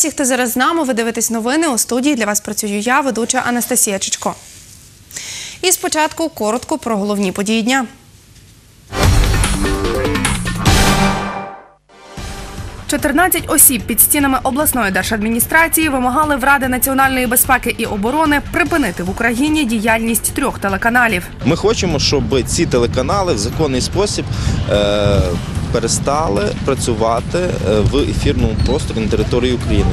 Вітаю всіх, хто зараз з нами. Ви дивитесь новини. У студії для вас працюю я, ведуча Анастасія Чичко. І спочатку коротко про головні події дня. «14 осіб під стінами обласної держадміністрації вимагали в Ради національної безпеки і оборони припинити в Україні діяльність 3 телеканалів. Ми хочемо, щоб ці телеканали в законний спосіб перестали працювати в ефірному просторі на території України.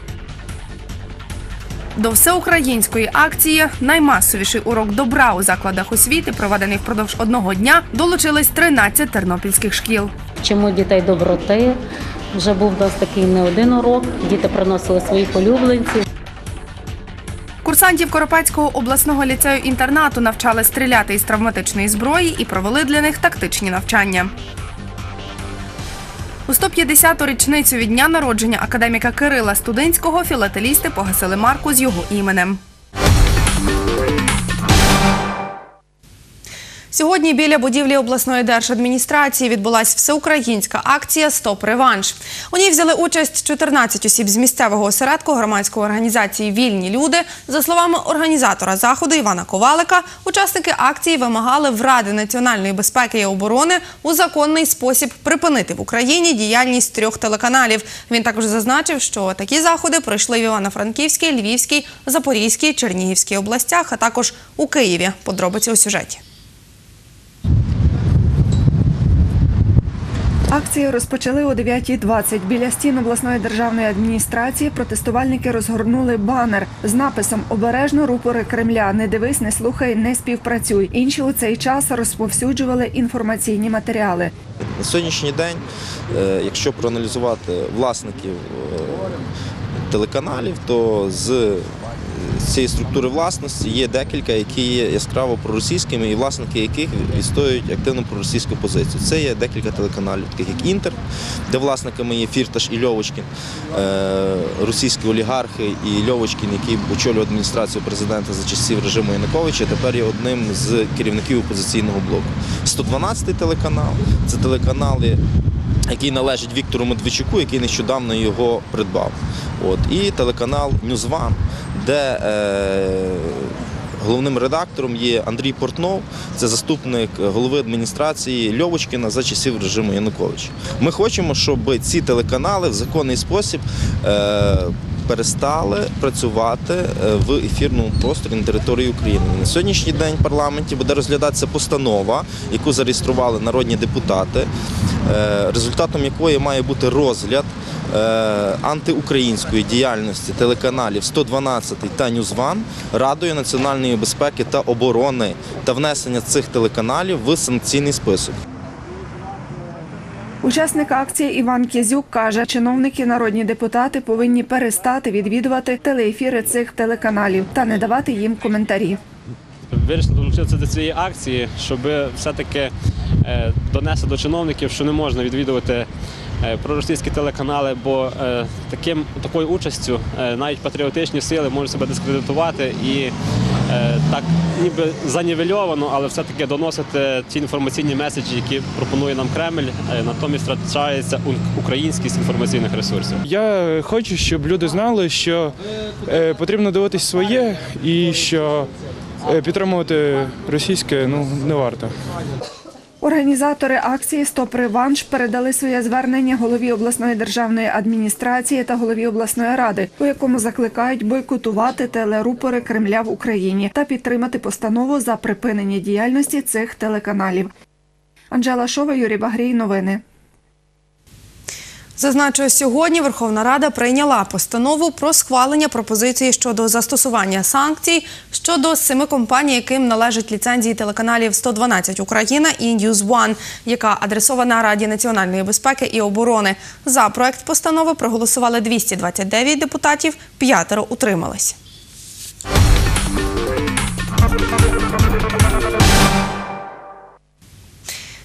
До всеукраїнської акції «Наймасовіший урок добра у закладах освіти», проведений впродовж одного дня, долучились 13 тернопільських шкіл. Вчимо дітей доброти. Вже був у нас такий не один урок. Діти приносили своїх улюбленців. Курсантів Коропецького обласного ліцею-інтернату навчали стріляти із травматичної зброї і провели для них тактичні навчання. У 150-ту річницю від дня народження академіка Кирила Студинського філателісти погасили марку з його іменем. Сьогодні біля будівлі обласної держадміністрації відбулася всеукраїнська акція «Стоп-реванш». У ній взяли участь 14 осіб з місцевого осередку громадської організації «Вільні люди». За словами організатора заходу Івана Ковалика, учасники акції вимагали в Ради національної безпеки і оборони у законний спосіб припинити в Україні діяльність 3 телеканалів. Він також зазначив, що такі заходи пройшли в Івано-Франківській, Львівській, Запорізькій, Чернігівській областях, а також у Києві. Подробиці у сюжеті. Акцію розпочали о 9:20. Біля стін обласної державної адміністрації протестувальники розгорнули банер з написом «Обережно рупори Кремля. Не дивись, не слухай, не співпрацюй». Інші у цей час розповсюджували інформаційні матеріали. На сьогоднішній день, якщо проаналізувати власників телеканалів, то з цієї структури власності є декілька, які є яскраво проросійськими і власники яких відстоюють активну проросійську позицію. Це є декілька телеканалів, таких як «Інтер», де власниками є Фірташ і Льовочкін, російські олігархи, і Льовочкін, який очолював адміністрацію президента за часів режиму Януковича, тепер є одним з керівників опозиційного блоку. 112-й телеканал – це телеканали, який належить Віктору Медведчуку, який нещодавно його придбав. І телеканал «Ньюзван», де головним редактором є Андрій Портнов, це заступник голови адміністрації Льовочкіна за часів режиму Януковича. Ми хочемо, щоб ці телеканали в законний спосіб перестали працювати в ефірному просторі на території України. На сьогоднішній день в парламенті буде розглядатися постанова, яку зареєстрували народні депутати, результатом якої має бути розгляд антиукраїнської діяльності телеканалів 112 та «Ньюзван» Радою національної безпеки та оборони та внесення цих телеканалів в санкційний список. Учасник акції Іван Кізюк каже, чиновники, народні депутати повинні перестати відвідувати телеефіри цих телеканалів та не давати їм коментарі. Вирішили долучитися до цієї акції, щоб все-таки донести до чиновників, що не можна відвідувати проросійські телеканали, бо такою участю навіть патріотичні сили можуть себе дискредитувати і так ніби занівельовано, але все-таки доносити ті інформаційні меседжі, які пропонує нам Кремль, натомість втрачається українськість інформаційних ресурсів. Я хочу, щоб люди знали, що потрібно дивитись своє і що підтримувати російське не варто. Організатори акції «Стоп-реванш» передали своє звернення голові обласної державної адміністрації та голові обласної ради, у якому закликають бойкотувати телерупори Кремля в Україні та підтримати постанову за припинення діяльності цих телеканалів. Анжела Шова, Юрій Багрій. Новини. Зазначу, сьогодні Верховна Рада прийняла постанову про схвалення пропозиції щодо застосування санкцій щодо 7 компаній, яким належать ліцензії телеканалів «112 Україна» і «Ньюзван», яка адресована Раді національної безпеки і оборони. За проект постанови проголосували 229 депутатів, 5 утримались.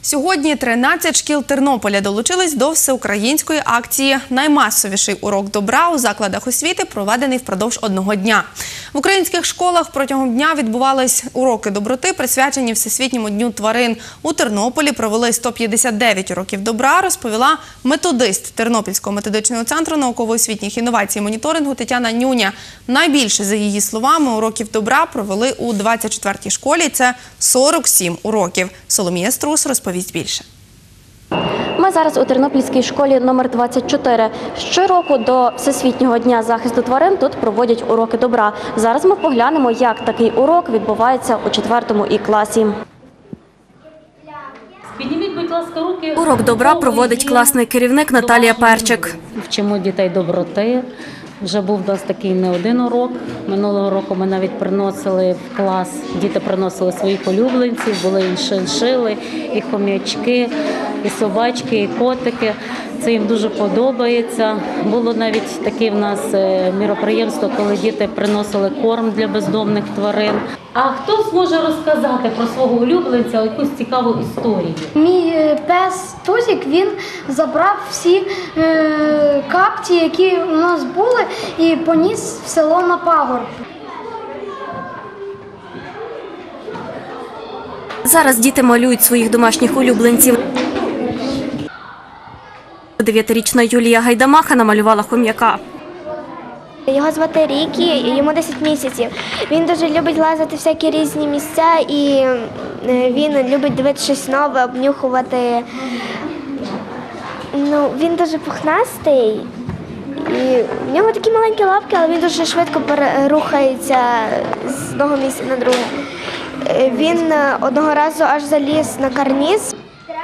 Сьогодні 13 шкіл Тернополя долучились до всеукраїнської акції «Наймасовіший урок добра» у закладах освіти, проведений впродовж одного дня. В українських школах протягом дня відбувались уроки доброти, присвячені Всесвітньому дню тварин. У Тернополі провели 159 уроків добра, розповіла методист Тернопільського методичного центру науково-освітніх інновацій і моніторингу Тетяна Нюня. Найбільше, за її словами, уроків добра провели у 24-й школі. Це 47 уроків. Соломія Струс розповість більше. Ми зараз у Тернопільській школі номер 24. Щороку до Всесвітнього дня захисту тварин тут проводять уроки добра. Зараз ми поглянемо, як такий урок відбувається у 4-му І класі. Підніміть, будь ласка, руки. Урок добра проводить класний керівник Наталія Перчик. Вчимо дітей доброти. Вже був у нас такий не один урок. Минулого року ми навіть приносили в клас, діти приносили своїх улюбленців, були і шиншили, і хом'ячки, і собачки, і котики. Це їм дуже подобається. Було навіть таке в нас міроприємство, коли діти приносили корм для бездомних тварин. А хто зможе розказати про свого улюбленця якусь цікаву історію? Мій пес Тузик, він забрав всі капці, які у нас були, і поніс в село на пагорб. Зараз діти малюють своїх домашніх улюбленців. 9-річна Юлія Гайдамаха намалювала хом'яка. Його звати Рікі, йому 10 місяців. Він дуже любить лазити в всякі різні місця і він любить дивитися щось нове, обнюхувати. Він дуже пухнастий. І в нього такі маленькі лапки, але він дуже швидко рухається з одного місця на друге. Він одного разу аж заліз на карніз.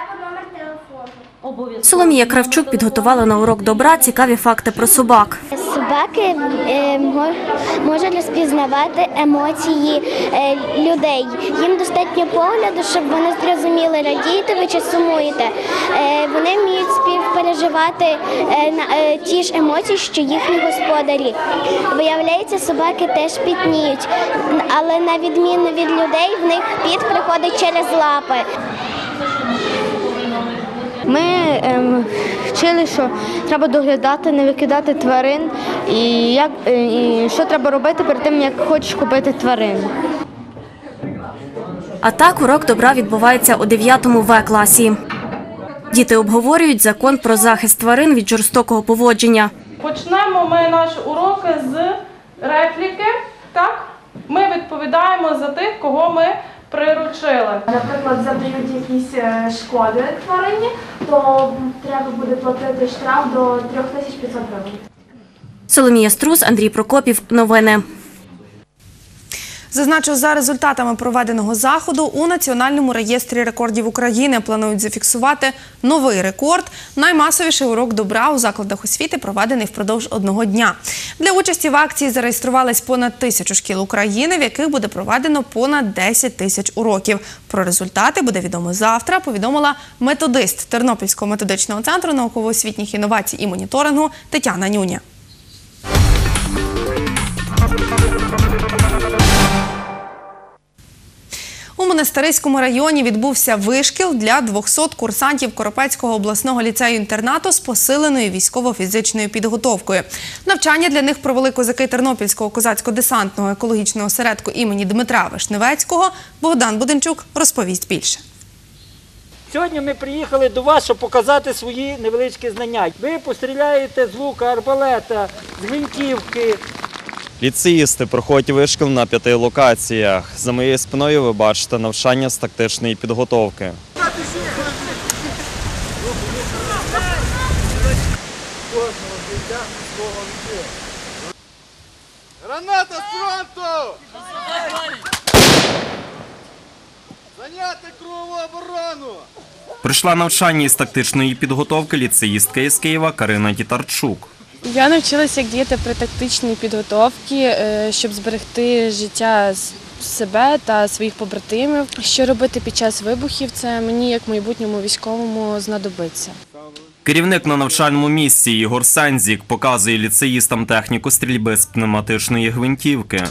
Соломія Кравчук підготувала на урок добра цікаві факти про собак. Собаки можуть розпізнавати емоції людей. Їм достатньо погляду, щоб вони зрозуміли, радієте ви чи сумуєте. Вони вміють співпереживати ті ж емоції, що їхні господарі. Виявляється, собаки теж пітніють, але на відміну від людей в них піт приходить через лапи. Ми вчили, що треба доглядати, не викидати тварин, і що треба робити перед тим, як хочеш купити тварину. А так урок добра відбувається у 9-му В класі. Діти обговорюють закон про захист тварин від жорстокого поводження. Почнемо ми наші уроки з репліки. Так? Ми відповідаємо за тих, кого ми приручили. Наприклад, завдають якісь шкоди тварині, то треба буде платити штраф до 3500 гривень. Соломія Струс, Андрій Прокопів. Новини. Зазначу, за результатами проведеного заходу у Національному реєстрі рекордів України планують зафіксувати новий рекорд – наймасовіший урок добра у закладах освіти, проведений впродовж одного дня. Для участі в акції зареєструвались понад 1000 шкіл України, в яких буде проведено понад 10 тисяч уроків. Про результати буде відомо завтра, повідомила методист Тернопільського методичного центру науково-освітніх інновацій і моніторингу Тетяна Нюня. У Монастириському районі відбувся вишкіл для 200 курсантів Коропецького обласного ліцею-інтернату з посиленою військово-фізичною підготовкою. Навчання для них провели козаки Тернопільського козацько-десантного екологічного осередку імені Дмитра Вишневецького. Богдан Буденчук розповість більше. Сьогодні ми приїхали до вас, щоб показати свої невеличкі знання. Ви постріляєте з лука, арбалета, з гвинтівки. Ліцеїсти проходять вишкіл на 5 локаціях. За моєю спиною ви бачите навчання з тактичної підготовки. Граната з фронту! Зайняти кругову оборону! Прийшла навчання із тактичної підготовки ліцеїстка із Києва Карина Тітарчук. Я навчилася, як діяти при тактичній підготовці, щоб зберегти життя себе та своїх побратимів. Що робити під час вибухів, це мені, як майбутньому військовому, знадобиться. Керівник на навчальному місці Ігор Сензік показує ліцеїстам техніку стрільби з пневматичної гвинтівки.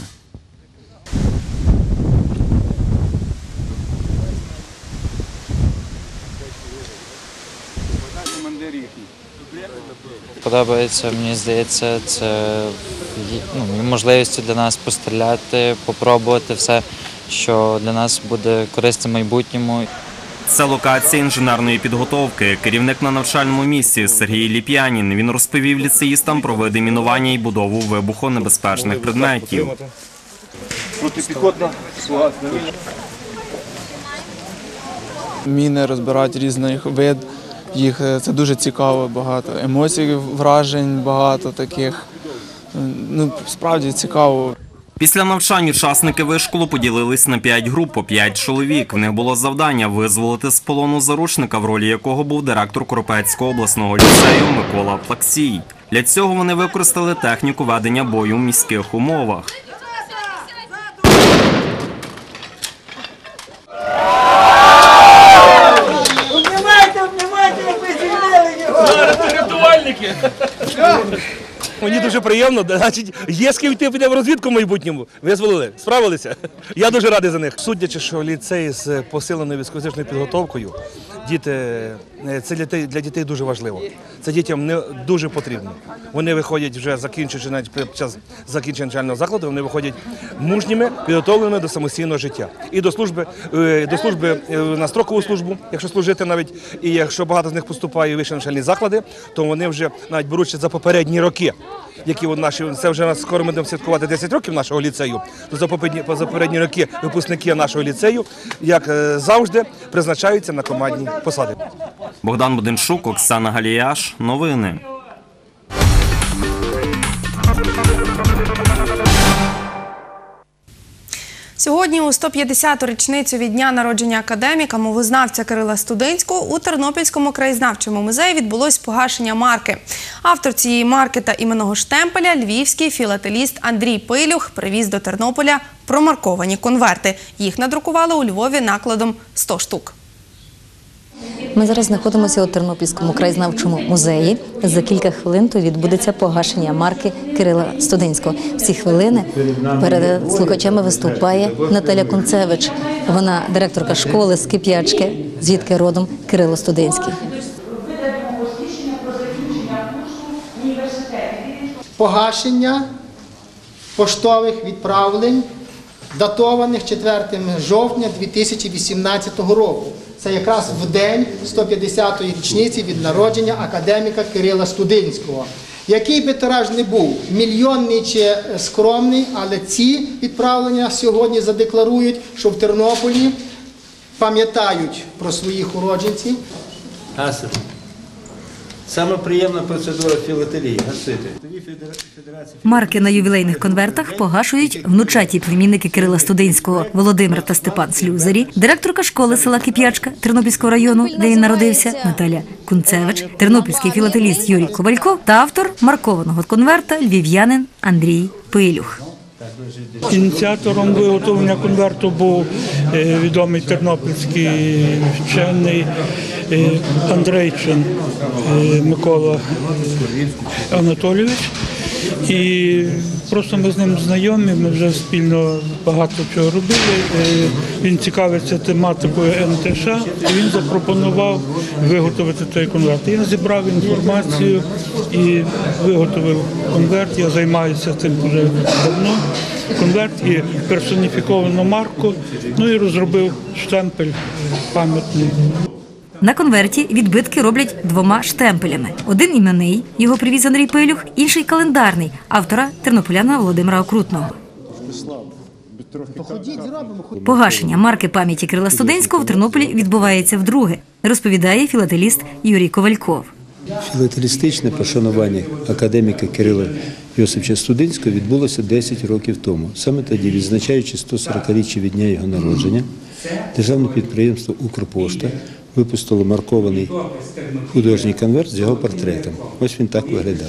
Подобається, мені здається, це можливістю для нас постріляти, попробувати все, що для нас буде корисно в майбутньому. Це локація інженерної підготовки. Керівник на навчальному місці Сергій Ліп'янін. Він розповів ліцеїстам про види мінування і будову вибухонебезпечних предметів. Протипіхотна слугасна. Міни розбирають різних вид, їх це дуже цікаво, багато емоцій, вражень, багато таких. Справді цікаво. Після навчань учасники вишколу поділились на 5 груп по 5 чоловік. В них було завдання визволити з полону заручника, в ролі якого був директор Коропецького обласного ліцею Микола Плаксій. Для цього вони використали техніку ведення бою в міських умовах. Рятувальники! Мені дуже приємно, значить, є з ким йти підемо в розвідку в майбутньому. Визволили, справилися. Я дуже радий за них. Судячи, що ліцей з посиленою військово-фізичною підготовкою, це для дітей дуже важливо. Це дітям не дуже потрібно. Вони виходять вже, закінчуючи навіть під час закінчення навчального закладу, вони виходять мужніми, підготовленими до самостійного життя. І до служби на строкову службу, якщо служити навіть, і якщо багато з них поступає у вищі навчальні заклади, то вони вже навіть беручи за попередні роки, які це вже скоро ми будемо святкувати 10 років нашого ліцею, то за попередні роки випускники нашого ліцею, як завжди, призначаються на командні посади. Богдан Буденчук, Оксана Галіяш. Новини. Сьогодні у 150-ту річницю від дня народження академіка, мовознавця Кирила Студинського у Тернопільському краєзнавчому музеї відбулось погашення марки. Автор цієї марки та іменного штемпеля – львівський філателіст Андрій Пилюх привіз до Тернополя промарковані конверти. Їх надрукували у Львові накладом 100 штук. Ми зараз знаходимося у Тернопільському краєзнавчому музеї. За кілька хвилин тут відбудеться погашення марки Кирила Студинського. В ці хвилини перед слухачами виступає Наталя Кунцевич. Вона директорка школи з Кип'ячки, звідки родом Кирило Студинський. Погашення поштових відправлень, датованих 4 жовтня 2018 року. Це якраз в день 150-ї річниці від народження академіка Кирила Студинського. Який би тираж не був, мільйонний чи скромний, але ці відправлення сьогодні задекларують, що в Тернополі пам'ятають про своїх уродженців. Гасити. Саме приємна процедура філателії – гасити. Марки на ювілейних конвертах погашують внучаті племінники Кирила Студинського Володимир та Степан Слюзарі, директорка школи села Кип'ячка Тернопільського району, де він народився, Наталя Кунцевич, тернопільський філателіст Юрій Ковальков та автор маркованого конверта львів'янин Андрій Пилюх. Ініціатором виготовлення конверту був відомий тернопільський вчений Андрейчин Микола Анатолійович. І просто ми з ним знайомі, ми вже спільно багато чого робили. Він цікавиться тематикою НТШ, і він запропонував виготовити той конверт. Я зібрав інформацію і виготовив конверт. Я займаюся цим вже давно. Конверт і персоніфіковану марку, і розробив штемпель пам'ятний. На конверті відбитки роблять 2 штемпелями. Один іменний, його привіз Андрій Пилюх, інший календарний, автора тернополяна Володимира Окрутного. Погашення марки пам'яті Кирила Студинського в Тернополі відбувається вдруге, розповідає філателіст Юрій Ковальков. Філателістичне пошанування академіка Кирила Йосиповича Студинського відбулося 10 років тому. Саме тоді, відзначаючи 140-річчя від дня його народження, державне підприємство «Укрпошта» випустило маркований художній конверт з його портретом. Ось він так виглядав.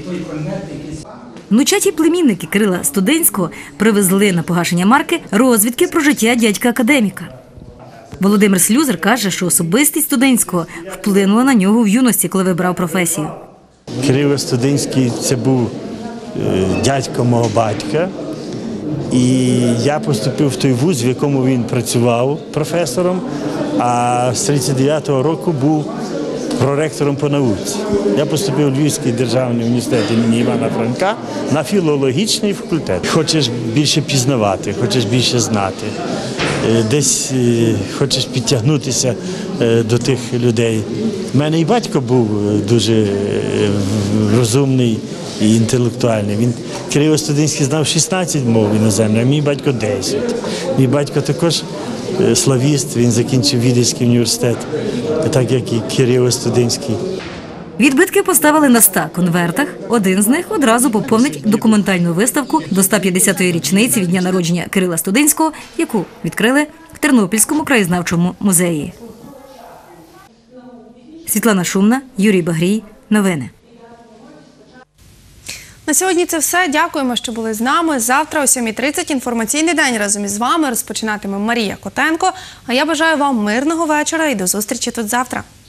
Внучаті племінники Кирила Студинського привезли на погашення марки розвідки про життя дядька академіка. Володимир Слюзар каже, що особистість Студинського вплинула на нього в юності, коли вибрав професію. Кирило Студинський – це був дядько мого батька. І я поступив в той вуз, в якому він працював професором, а з 39-го року був проректором по науці. Я поступив у Львівський державний університет імені Івана Франка на філологічний факультет. Хочеш більше пізнавати, хочеш більше знати, десь хочеш підтягнутися до тих людей. У мене і батько був дуже розумний і інтелектуальний. Він Києво-Студинський знав 16 мов іноземних, а мій батько 10. Мій батько також славіст, він закінчив Віденський університет, так як і Києво-Студинський. Відбитки поставили на 100 конвертах. Один з них одразу поповнить документальну виставку до 150-ї річниці від дня народження Кирила Студинського, яку відкрили в Тернопільському краєзнавчому музеї. Світлана Шумна, Юрій Багрій. Новини. На сьогодні це все. Дякуємо, що були з нами. Завтра о 7:30 інформаційний день разом із вами розпочинатиме Марія Котенко. А я бажаю вам мирного вечора і до зустрічі тут завтра.